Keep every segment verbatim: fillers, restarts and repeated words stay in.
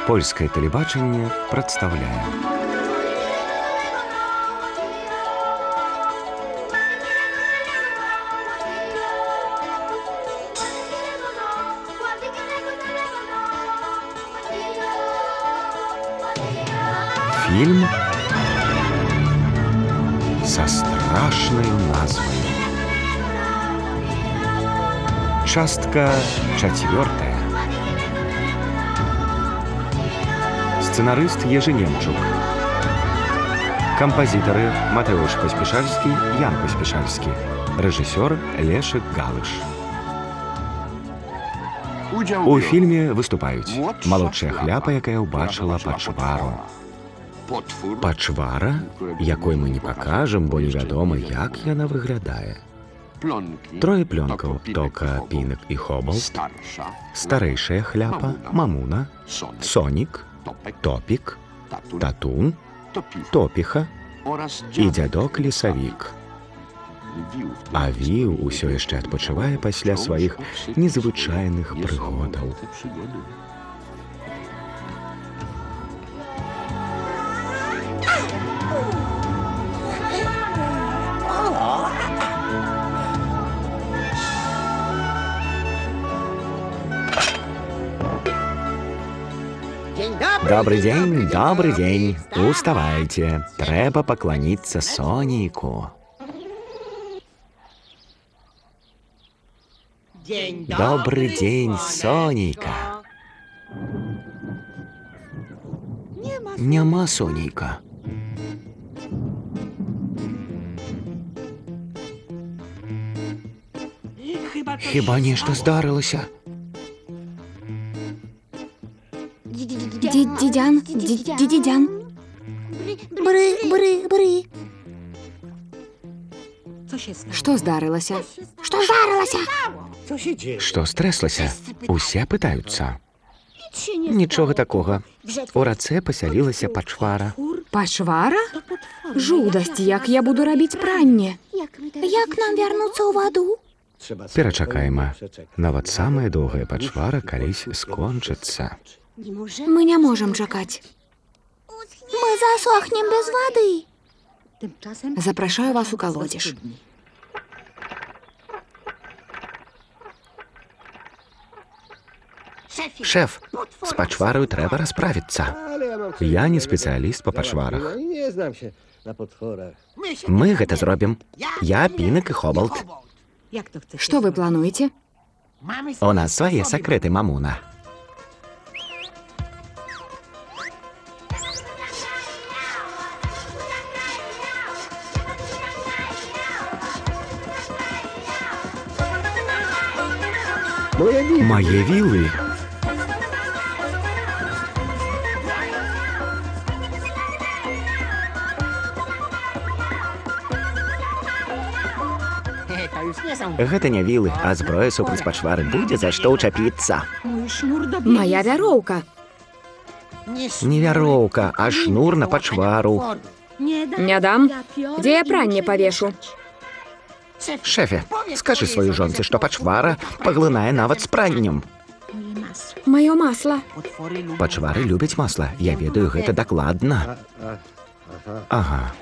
Польскае тэлебачанне прадстаўляе. Фільм са страшнаю назвай. Частка чацвёртая. Сцэнарыст Ежы Немчук. Кампазітары Матэуш Паспішальскі, Ян Паспішальскі. Рэжысёр Лешык Галыш. У фільме выступаюць малодшая хляпа, якая ўбачыла пачвару. Пачвара, якой мы не пакажам, бо невядома, як яна выглядае. Трое плёнкаў, Тока, Пінак і Хобалт. Старэйшая хляпа, Мамуна, Сонік, Топік, Татун, Топіха і дзядок Лесавік. А Віў усё яшчэ адпачывае пасля сваіх незвычайных прыгодаў. Добрый день, добрый день. Уставайте. Трэба пакланіцца Соніку. Добрый день, Соніка. Няма Соніка. Хіба нешта здарылася? Дідян, дідян. Бри, бри, бри. Што здарылася? Што здарылася? Што стрэслася? Усе пытаюцца. Нічога такога. У рацэ пасялілася пачвара. Пачвара? Жудасць, як я буду рабіць пранне. Як нам вярнуцца ў ваду? Перачакайма. Нават самая доўгая пачвара калісь скончыцца. Мы не можам чакаць. Мы засохнем без вады. Запрашаю вас у калодзеж. Шеф, з пачвараю трэба расправіцца. Я не спецыяліст па пачварах. Мы гэта зробім. Я, Пінак і Хобалт. Што вы плануеце? У нас свае сакрэты, Мамуна. Мае вілы. Гэта не вілы, а зброя супраць пачвары. Будзе за што ўчапіцца. Мая вяроўка. Не вяроўка, а шнур на пачвару. Не дам. Дзе я пранне павешу? Шефе, скажы сваёй жонцы, што пачвара паглынае нават з праннем. Маё масла. Пачвары любяць масла. Я ведаю гэта дакладна. Ага.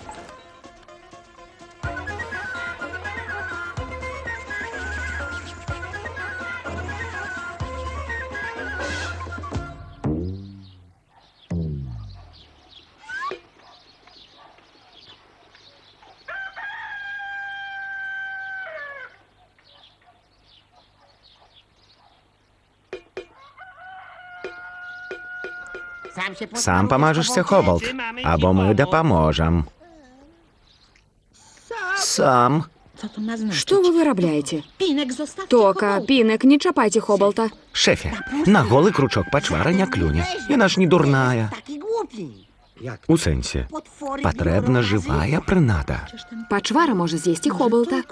Сам памажешся, Хобалт, або мы дапаможам. Сам. Што вы вырабляеце? Тока, Пінак, не чапайце Хобалта. Шефе, на голы кручок пачвара не клюне. Яна ж не дурная. У сэнсе, патрэбна жывая прынада. Пачвара можа з'есці Хобалта.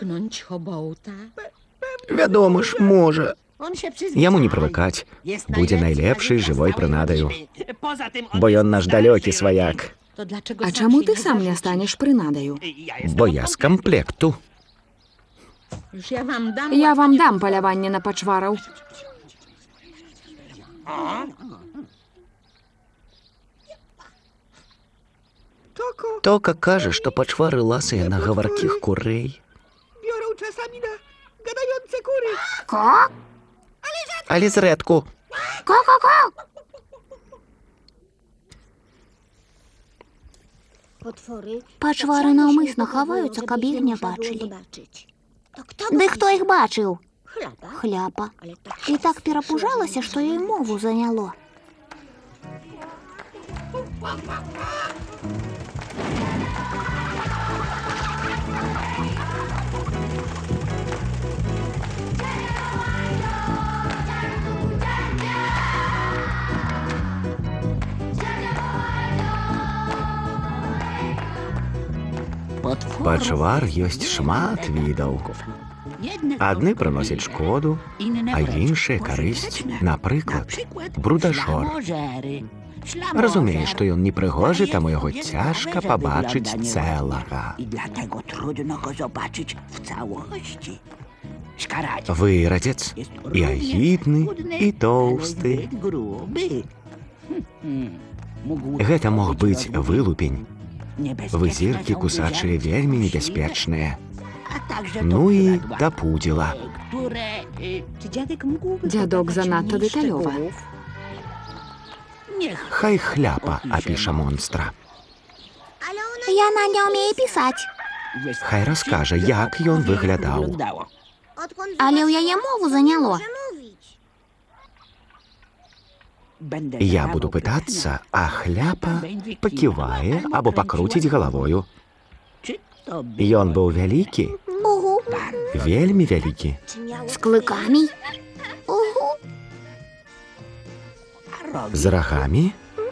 Вядома ж, можа. Яму не прывыкаць. Будзе найлепшай жывой прынадаю. Бо ён наш далёкі сваяк. А чаму ты сам не станеш прынадаю? Бо я з камплекту. Я вам дам паляванне на пачвараў. Тока каже, што пачвары ласыя на гаваркіх курэй. Ко? Але зрэдку. Ко-ко-ко! Пачвары наўмысна хаваюцца, каб іх не бачылі. Ды хто іх бачыў? Хляпа. І так перапужалася, што ёй мову заняло. Пачвар ёсць шмат відаў. Адны прыносяць шкоду, а іншыя карысць. Напрыклад, брудашор. Разумее, што ён непрыгожы, таму яго цяжка пабачыць цэлага. Вырадзец і агідны, і тоўсты. Гэта мог быць вылупень. Вызіркі кусачыя вельмі небяспечныя. Ну і тапудзіла. Дзядок занадта дэталёва. Хай хляпа апіша монстра. Яна не ўмее пісаць. Хай раскажа, як ён выглядаў. Але ў яе мову заняло. Я буду пытацца, а хляпа паківае або пакруціць галавою. Ён быў вялікі? Угу. Вельмі вялікі. З клыкамі? Угу. З рагамі?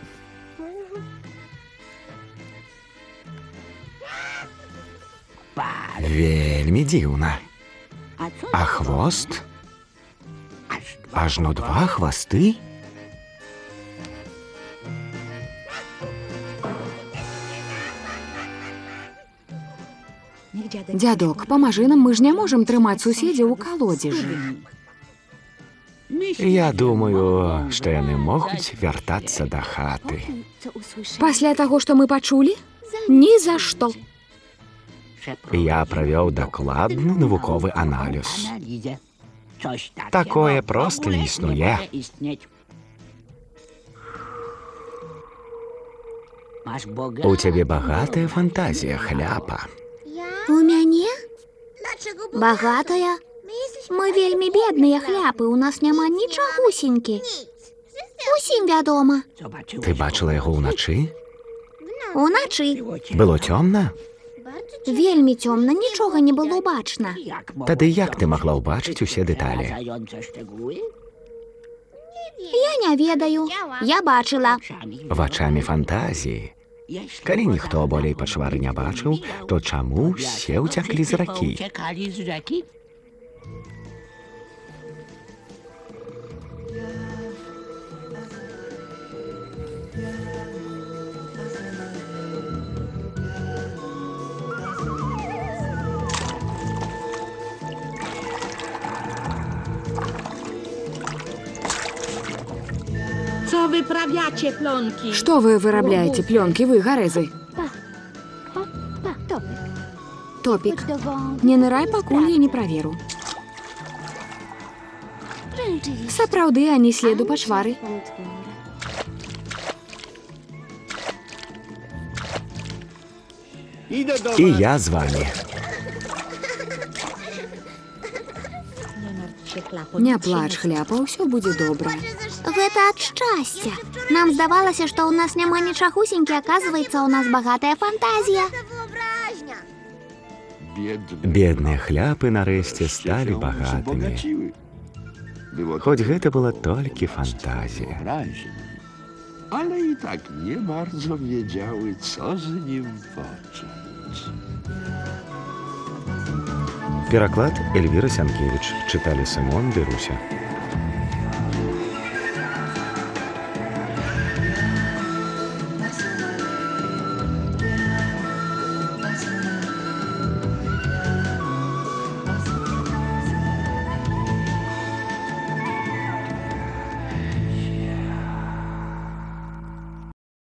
Вельмі дзіўна. А хвост? Ажно два хвасты? Дзядок, памажы нам, мы ж не можам трымаць суседзяў у калодзежы. Я думаю, што яны могуць вяртацца да хаты. Пасля таго, што мы пачулі? Ні за што. Я правёў дакладны навуковы аналіз. Такое проста не існуе. У цябе багатая фантазія, хляпа. У мяне? Багатая? Мы вельмі бедныя хляпы, у нас няма нічагусенькі. Усім вядома. Ты бачыла яго ўначы? Уначы. Было цёмна? Вельмі цёмна, нічога не было бачна. Тады як ты магла ўбачыць усе дэталі? Я не ведаю. Я бачыла. Вачамі фантазіі. Калі ніхто болей пачвары не бачыў, то чаму ўсе ўцяклі з ракі? Co wyprawiacie, plonki? Што вы вырабляеце, плёнкі, вы, гарэзы? Топік, не нырай, пакуль я не праверу. Сапраўды, ані следу пачвары. І я з вамі. Не плач, хляпа, ўсё будзе добра. Гэта ад шчасця. Нам здавалася, што ў нас няма нічагусенькі, аказваецца, у нас багатая фантазія. Бедныя хляпы нарэшце сталі багатымі. Хоць гэта была толькі фантазія. Ale i tak nie bardzo wiedziały, co z nim począć. Пераклад Эльвіра Сянкевіч. Чыталі Сымон Ды Руся.